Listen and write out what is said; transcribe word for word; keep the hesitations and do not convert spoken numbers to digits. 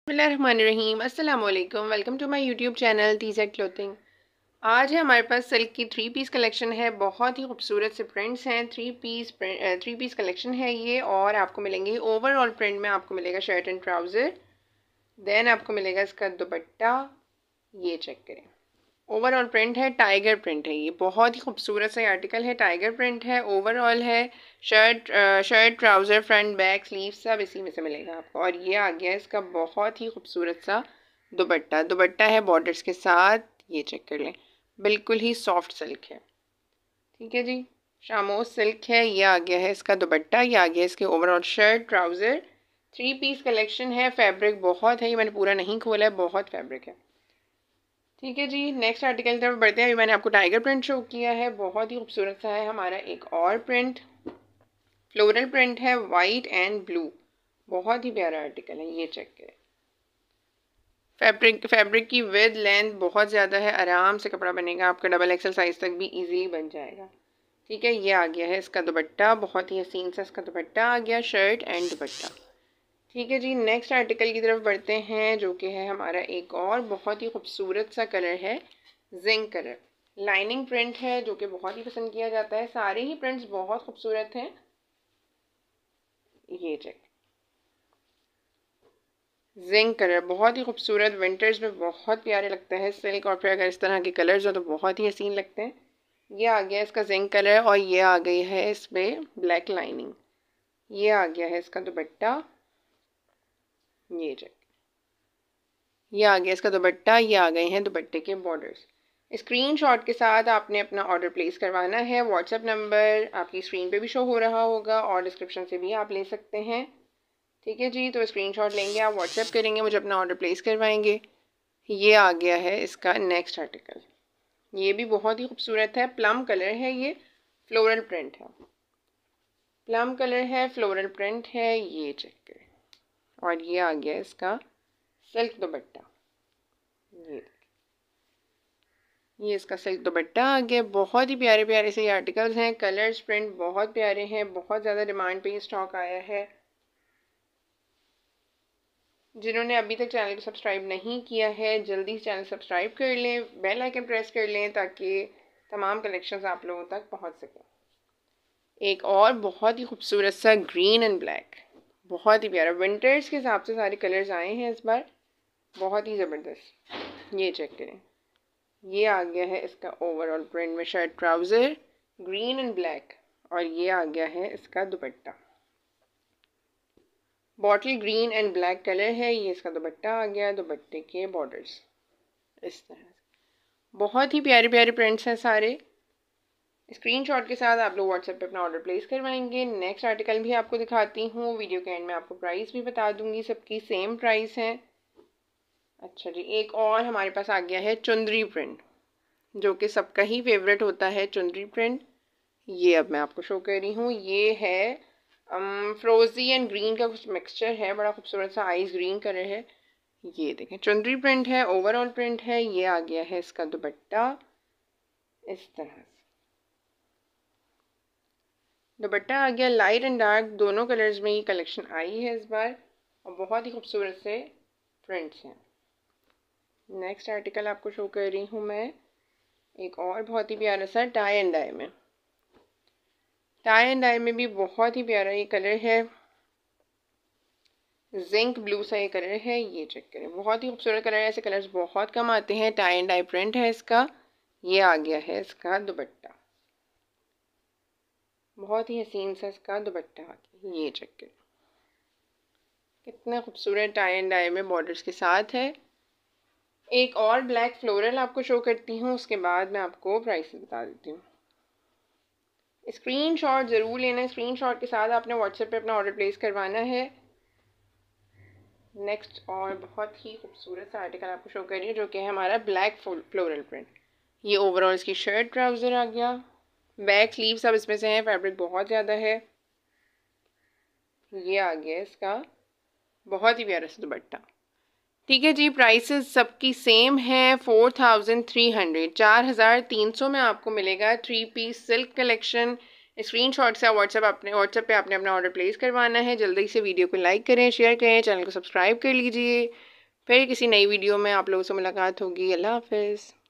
बिस्मिल्लाहिर्रहमानिर्रहीम। अस्सलाम वालेकुम। Welcome to my YouTube channel Teez at Clothing. आज है हमारे पास सिल्क की थ्री पीस कलेक्शन है। बहुत ही खूबसूरत से प्रिंट्स हैं। Three piece three piece collection है ये, और आपको मिलेंगे ओवरऑल प्रिंट में। आपको मिलेगा शर्ट एंड ट्राउज़र, देन आपको मिलेगा इसका दुपट्टा। ये चेक करें, ओवरऑल प्रिंट है, टाइगर प्रिंट है। ये बहुत ही खूबसूरत सा आर्टिकल है, टाइगर प्रिंट है, ओवरऑल है। Shirt shirt trouser front back sleeve सब इसी में से मिलेगा आपको। और ये आ गया इसका बहुत ही खूबसूरत सा दुपट्टा। दुपट्टा है बॉर्डर्स के साथ, ये चेक कर लें, बिल्कुल ही सॉफ्ट सिल्क है। ठीक है जी, शामोस सिल्क है। ये आ गया है इसका दुपट्टा, ये आ गया इसके overall shirt trouser. Three piece collection है, फैब्रिक बहुत है, ये मैंने पूरा नहीं खोला है, बहुत फैब्रिक है। ठीक है जी, नेक्स्ट आर्टिकल की तरफ बढ़ते हैं। अभी मैंने आपको टाइगर प्रिंट शो किया है, बहुत ही खूबसूरत सा है हमारा एक और प्रिंट। फ्लोरल प्रिंट है, वाइट एंड ब्लू, बहुत ही प्यारा आर्टिकल है। ये चेक करें, फैब्रिक फैब्रिक की विद लेंथ बहुत ज़्यादा है, आराम से कपड़ा बनेगा आपका, डबल एक्सल साइज तक भी इजीली बन जाएगा। ठीक है, ये आ गया है इसका दुपट्टा, बहुत ही हसीन सा इसका दुपट्टा आ गया, शर्ट एंड दुपट्टा। ठीक है जी, नेक्स्ट आर्टिकल की तरफ बढ़ते हैं, जो कि है हमारा एक और बहुत ही खूबसूरत सा कलर है, जिंक कलर। लाइनिंग प्रिंट है जो कि बहुत ही पसंद किया जाता है। सारे ही प्रिंट्स बहुत खूबसूरत हैं। ये चेक, जिंक कलर बहुत ही खूबसूरत, विंटर्स में बहुत प्यारे लगता है सिल्क, और फिर अगर इस तरह के कलर्स हो तो बहुत ही हसीन लगते हैं। ये आ गया इसका जिंक कलर, और ये आ गई है इस पर ब्लैक लाइनिंग। ये आ गया है इसका दुपट्टा। ये चेक, ये आ गया इसका दुपट्टा, ये आ गए हैं दुपट्टे के बॉर्डर्स। स्क्रीनशॉट के साथ आपने अपना ऑर्डर प्लेस करवाना है। व्हाट्सएप नंबर आपकी स्क्रीन पे भी शो हो रहा होगा, और डिस्क्रिप्शन से भी आप ले सकते हैं। ठीक है जी, तो स्क्रीनशॉट लेंगे, आप व्हाट्सएप करेंगे, मुझे अपना ऑर्डर प्लेस करवाएंगे। ये आ गया है इसका नेक्स्ट आर्टिकल, ये भी बहुत ही खूबसूरत है, प्लम कलर है, ये फ्लोरल प्रिंट है, प्लम कलर है, फ्लोरल प्रिंट है। ये चेक करें, और ये आ गया इसका सिल्क दुपट्टा। ये ये इसका सिल्क दुपट्टा आ गया। बहुत ही प्यारे प्यारे से ये आर्टिकल्स हैं, कलर्स प्रिंट बहुत प्यारे हैं, बहुत ज़्यादा डिमांड पे ये स्टॉक आया है। जिन्होंने अभी तक चैनल को सब्सक्राइब नहीं किया है, जल्दी से चैनल सब्सक्राइब कर लें, बेल आइकन प्रेस कर लें, ताकि तमाम कलेक्शंस आप लोगों तक पहुंच सकें। एक और बहुत ही खूबसूरत सा ग्रीन एंड ब्लैक, बहुत ही प्यारा, विंटर्स के हिसाब से सारे कलर्स आए हैं इस बार, बहुत ही ज़बरदस्त। ये चेक करें, ये आ गया है इसका ओवरऑल प्रिंट में shirt trouser green and black, और ये आ गया है इसका दुपट्टा, bottle green and black colour है। ये इसका दुपट्टा आ गया, दुपट्टे के बॉर्डर्स इस तरह से, बहुत ही प्यारे प्यारे प्रिंट्स हैं सारे। स्क्रीनशॉट के साथ आप लोग व्हाट्सएप पे अपना ऑर्डर प्लेस करवाएंगे। नेक्स्ट आर्टिकल भी आपको दिखाती हूँ, वीडियो के एंड में आपको प्राइस भी बता दूंगी, सबकी सेम प्राइस है। अच्छा जी, एक और हमारे पास आ गया है चुंदरी प्रिंट, जो कि सबका ही फेवरेट होता है, चुंदरी प्रिंट। ये अब मैं आपको शो कर रही हूँ, ये है फ्रोजी एंड ग्रीन का कुछ मिक्सचर है, बड़ा खूबसूरत सा आइस ग्रीन कलर है। ये देखें, चुंदरी प्रिंट है, ओवरऑल प्रिंट है। ये आ गया है इसका दुपट्टा इस तरह से, दुपट्टा आ गया, लाइट एंड डार्क दोनों कलर्स में ये कलेक्शन आई है इस बार, और बहुत ही खूबसूरत से प्रिंट्स हैं। नेक्स्ट आर्टिकल आपको शो कर रही हूँ मैं, एक और बहुत ही प्यारा सा टाई एंड डाई में, टाई एंड डाई में भी बहुत ही प्यारा ये कलर है, जिंक ब्लू सा ये कलर है। ये चेक करें, बहुत ही खूबसूरत कलर है, ऐसे कलर्स बहुत कम आते हैं। टाई एंड डाई प्रिंट है इसका। ये आ गया है इसका दुपट्टा, बहुत ही हसीन सा इसका दुपट्टा आ गया। ये चेक करें, कितना खूबसूरत टाई एंड डाई में बॉर्डर्स के साथ है। एक और ब्लैक फ्लोरल आपको शो करती हूँ, उसके बाद मैं आपको प्राइस बता देती हूँ। स्क्रीनशॉट ज़रूर लेना है, स्क्रीनशॉट के साथ आपने व्हाट्सएप पे अपना ऑर्डर प्लेस करवाना है। नेक्स्ट और बहुत ही खूबसूरत सा आर्टिकल आपको शो कर रही है, जो कि है हमारा ब्लैक फ्लोरल प्रिंट। ये ओवरऑल इसकी शर्ट ट्राउज़र आ गया, बैक स्लीव सब इसमें से हैं, फैब्रिक बहुत ज़्यादा है। ये आ गया इसका बहुत ही प्यारा सा दुपट्टा। ठीक है जी, प्राइसेस सबकी सेम है, फोर थाउजेंड थ्री हंड्रेड चार हज़ार तीन सौ में आपको मिलेगा three piece silk collection. Screenshot से व्हाट्सएप अपने व्हाट्सएप पे आपने अपना ऑर्डर प्लेस करवाना है। जल्दी से वीडियो को लाइक करें, शेयर करें, चैनल को सब्सक्राइब कर लीजिए। फिर किसी नई वीडियो में आप लोगों से मुलाकात होगी। अल्लाह हाफ़िज़।